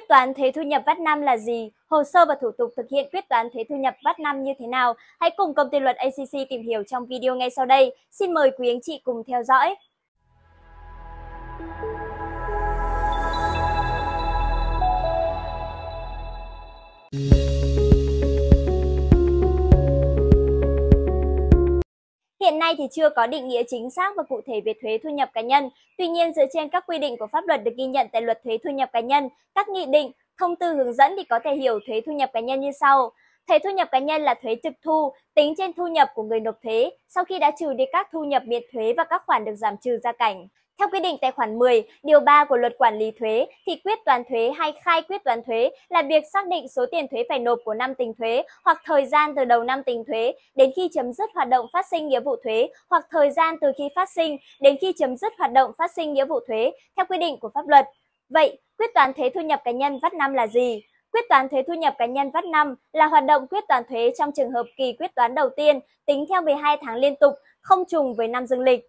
Quyết toán thuế thu nhập VAT năm là gì? Hồ sơ và thủ tục thực hiện quyết toán thuế thu nhập VAT năm như thế nào? Hãy cùng Công ty luật ACC tìm hiểu trong video ngay sau đây. Xin mời quý anh chị cùng theo dõi. Hiện nay thì chưa có định nghĩa chính xác và cụ thể về thuế thu nhập cá nhân. Tuy nhiên, dựa trên các quy định của pháp luật được ghi nhận tại Luật Thuế Thu nhập cá nhân, các nghị định, thông tư hướng dẫn thì có thể hiểu thuế thu nhập cá nhân như sau. Thuế thu nhập cá nhân là thuế trực thu, tính trên thu nhập của người nộp thuế sau khi đã trừ đi các thu nhập miễn thuế và các khoản được giảm trừ gia cảnh. Theo quy định tại khoản 10, điều 3 của Luật Quản lý thuế thì quyết toán thuế hay khai quyết toán thuế là việc xác định số tiền thuế phải nộp của năm tính thuế hoặc thời gian từ đầu năm tính thuế đến khi chấm dứt hoạt động phát sinh nghĩa vụ thuế hoặc thời gian từ khi phát sinh đến khi chấm dứt hoạt động phát sinh nghĩa vụ thuế theo quy định của pháp luật. Vậy, quyết toán thuế thu nhập cá nhân VAT năm là gì? Quyết toán thuế thu nhập cá nhân VAT năm là hoạt động quyết toán thuế trong trường hợp kỳ quyết toán đầu tiên tính theo 12 tháng liên tục, không trùng với năm dương lịch.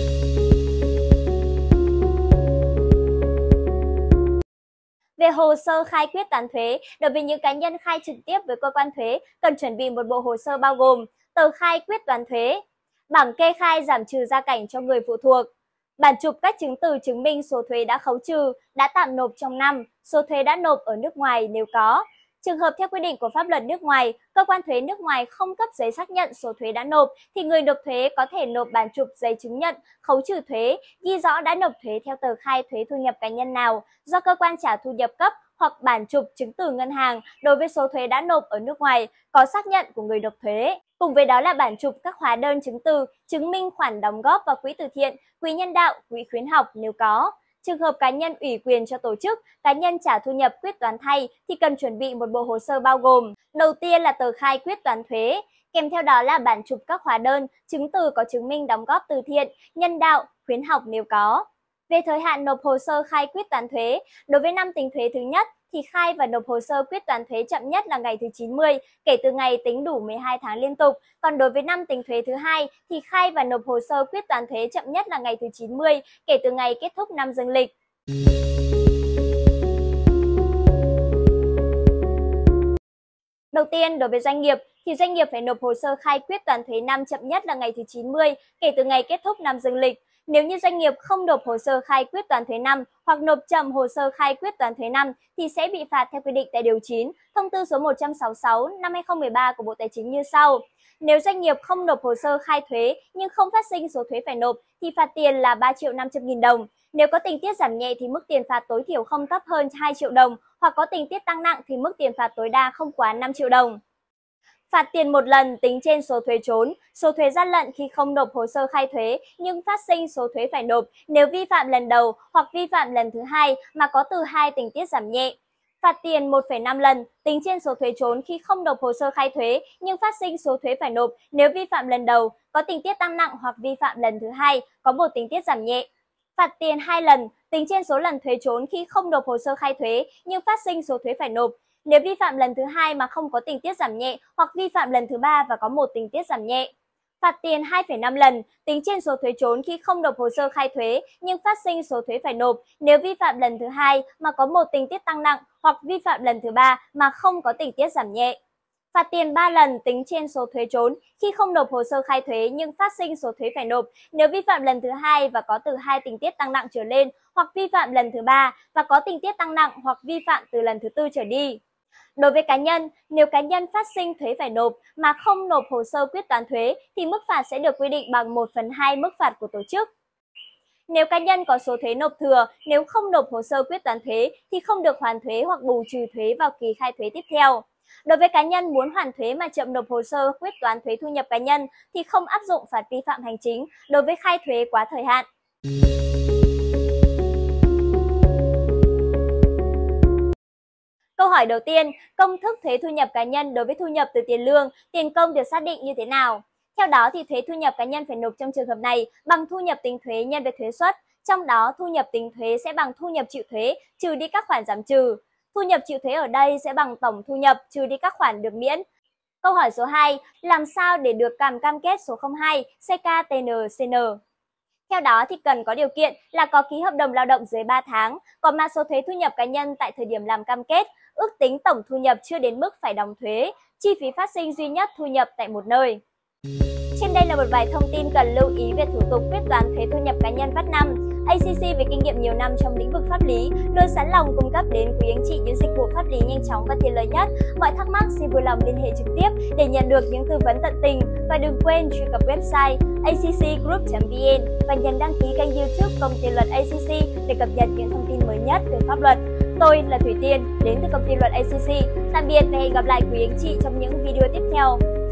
Về hồ sơ khai quyết toán thuế, đối với những cá nhân khai trực tiếp với cơ quan thuế, cần chuẩn bị một bộ hồ sơ bao gồm tờ khai quyết toán thuế, bảng kê khai giảm trừ gia cảnh cho người phụ thuộc, bản chụp các chứng từ chứng minh số thuế đã khấu trừ, đã tạm nộp trong năm, số thuế đã nộp ở nước ngoài nếu có. Trường hợp theo quy định của pháp luật nước ngoài, cơ quan thuế nước ngoài không cấp giấy xác nhận số thuế đã nộp thì người nộp thuế có thể nộp bản chụp giấy chứng nhận khấu trừ thuế, ghi rõ đã nộp thuế theo tờ khai thuế thu nhập cá nhân nào do cơ quan trả thu nhập cấp hoặc bản chụp chứng từ ngân hàng đối với số thuế đã nộp ở nước ngoài có xác nhận của người nộp thuế. Cùng với đó là bản chụp các hóa đơn chứng từ chứng minh khoản đóng góp vào quỹ từ thiện, quỹ nhân đạo, quỹ khuyến học nếu có. Trường hợp cá nhân ủy quyền cho tổ chức, cá nhân trả thu nhập quyết toán thay thì cần chuẩn bị một bộ hồ sơ bao gồm. Đầu tiên là tờ khai quyết toán thuế, kèm theo đó là bản chụp các hóa đơn, chứng từ có chứng minh đóng góp từ thiện, nhân đạo, khuyến học nếu có. Về thời hạn nộp hồ sơ khai quyết toán thuế, đối với năm tính thuế thứ nhất thì khai và nộp hồ sơ quyết toán thuế chậm nhất là ngày thứ 90 kể từ ngày tính đủ 12 tháng liên tục. Còn đối với năm tính thuế thứ hai thì khai và nộp hồ sơ quyết toán thuế chậm nhất là ngày thứ 90 kể từ ngày kết thúc năm dương lịch. Đầu tiên, đối với doanh nghiệp thì doanh nghiệp phải nộp hồ sơ khai quyết toán thuế năm chậm nhất là ngày thứ 90 kể từ ngày kết thúc năm dương lịch. Nếu như doanh nghiệp không nộp hồ sơ khai quyết toán thuế năm hoặc nộp chậm hồ sơ khai quyết toán thuế năm thì sẽ bị phạt theo quy định tại điều 9, thông tư số 166 năm 2013 của Bộ Tài chính như sau. Nếu doanh nghiệp không nộp hồ sơ khai thuế nhưng không phát sinh số thuế phải nộp thì phạt tiền là 3.500.000 đồng. Nếu có tình tiết giảm nhẹ thì mức tiền phạt tối thiểu không thấp hơn 2 triệu đồng hoặc có tình tiết tăng nặng thì mức tiền phạt tối đa không quá 5 triệu đồng. Phạt tiền một lần tính trên số thuế trốn, số thuế gian lận khi không nộp hồ sơ khai thuế nhưng phát sinh số thuế phải nộp nếu vi phạm lần đầu hoặc vi phạm lần thứ hai mà có từ 2 tình tiết giảm nhẹ. Phạt tiền 1,5 lần tính trên số thuế trốn khi không nộp hồ sơ khai thuế nhưng phát sinh số thuế phải nộp nếu vi phạm lần đầu, có tình tiết tăng nặng hoặc vi phạm lần thứ hai, có một tình tiết giảm nhẹ. Phạt tiền 2 lần tính trên số lần thuế trốn khi không nộp hồ sơ khai thuế nhưng phát sinh số thuế phải nộp. Nếu vi phạm lần thứ hai mà không có tình tiết giảm nhẹ hoặc vi phạm lần thứ ba và có một tình tiết giảm nhẹ. Phạt tiền 2,5 lần tính trên số thuế trốn khi không nộp hồ sơ khai thuế nhưng phát sinh số thuế phải nộp nếu vi phạm lần thứ hai mà có một tình tiết tăng nặng hoặc vi phạm lần thứ ba mà không có tình tiết giảm nhẹ. Phạt tiền 3 lần tính trên số thuế trốn khi không nộp hồ sơ khai thuế nhưng phát sinh số thuế phải nộp nếu vi phạm lần thứ hai và có từ 2 tình tiết tăng nặng trở lên hoặc vi phạm lần thứ ba và có tình tiết tăng nặng hoặc vi phạm từ lần thứ tư trở đi. Đối với cá nhân, nếu cá nhân phát sinh thuế phải nộp mà không nộp hồ sơ quyết toán thuế thì mức phạt sẽ được quy định bằng 1/2 mức phạt của tổ chức. Nếu cá nhân có số thuế nộp thừa, nếu không nộp hồ sơ quyết toán thuế thì không được hoàn thuế hoặc bù trừ thuế vào kỳ khai thuế tiếp theo. Đối với cá nhân muốn hoàn thuế mà chậm nộp hồ sơ quyết toán thuế thu nhập cá nhân thì không áp dụng phạt vi phạm hành chính đối với khai thuế quá thời hạn. Câu hỏi đầu tiên, công thức thuế thu nhập cá nhân đối với thu nhập từ tiền lương, tiền công được xác định như thế nào? Theo đó thì thuế thu nhập cá nhân phải nộp trong trường hợp này bằng thu nhập tính thuế nhân với thuế suất, trong đó thu nhập tính thuế sẽ bằng thu nhập chịu thuế trừ đi các khoản giảm trừ. Thu nhập chịu thuế ở đây sẽ bằng tổng thu nhập trừ đi các khoản được miễn. Câu hỏi số 2, làm sao để được cam kết số 02 CK-TN-CN? Theo đó thì cần có điều kiện là có ký hợp đồng lao động dưới 3 tháng, có mã số thuế thu nhập cá nhân tại thời điểm làm cam kết, ước tính tổng thu nhập chưa đến mức phải đóng thuế, chi phí phát sinh duy nhất thu nhập tại một nơi. Trên đây là một vài thông tin cần lưu ý về thủ tục quyết toán thuế thu nhập cá nhân VAT năm. ACC với kinh nghiệm nhiều năm trong lĩnh vực pháp lý luôn sẵn lòng cung cấp đến quý anh chị những dịch vụ pháp lý nhanh chóng và tiện lợi nhất. Mọi thắc mắc xin vui lòng liên hệ trực tiếp để nhận được những tư vấn tận tình và đừng quên truy cập website accgroup.vn và nhấn đăng ký kênh YouTube Công ty luật ACC để cập nhật những thông tin mới nhất về pháp luật. Tôi là Thủy Tiên đến từ Công ty luật ACC. Tạm biệt và hẹn gặp lại quý anh chị trong những video tiếp theo.